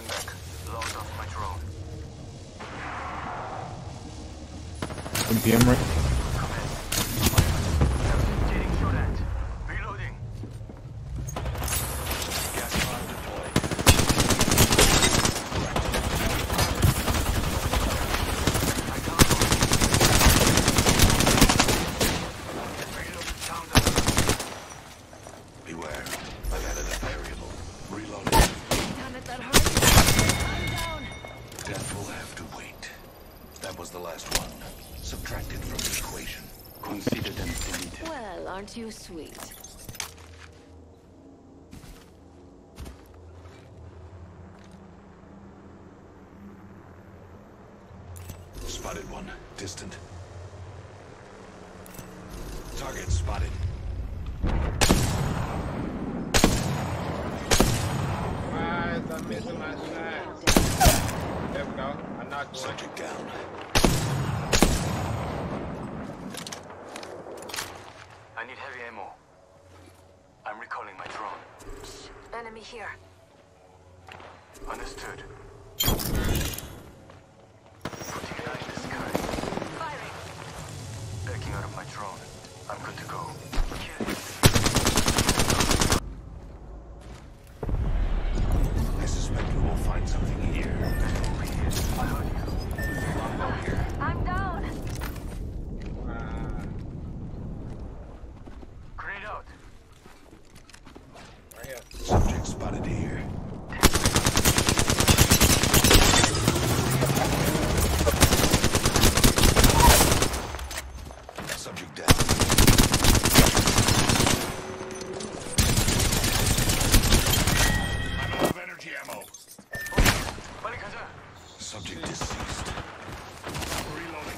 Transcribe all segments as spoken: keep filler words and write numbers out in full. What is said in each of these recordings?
I'm back. Load off my drone. M P M right? Getting shot at. Reloading. Gas pod deployed. I can't move. Reload down the... Beware. I've added a variable. Reloading. Damn it, that hurt. I'm down. Death will have to wait. That was the last one. Subtracted from the equation. Consider them deleted. Well, aren't you sweet? Spotted one. Distant. Target spotted. Why is I missing my shot? There we go. I knocked one. Subject down. I need heavy ammo. I'm recalling my drone. Enemy here. Understood. Putting an eye in the sky. Firing. Backing out of my drone. I'm good to go. I suspect we will find something here. Over here. I heard you. Longbow here. I'm down. Uh, Grenade out. right here. Subject spotted here. Subject down. I'm out of energy ammo. Balikaza. Subject deceased. Reloading.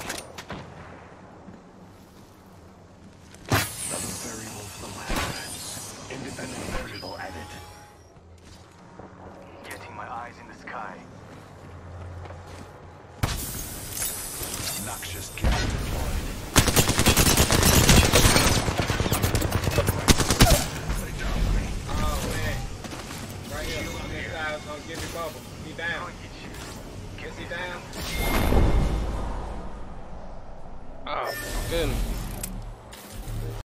Another variable for the lab. Independent variable added. Getting my eyes in the sky. Noxious gas deployed. They downed me. Oh, man. Right here. On this side is gonna give me bubble. He down. Go get you. Is he down? Oh, goodness.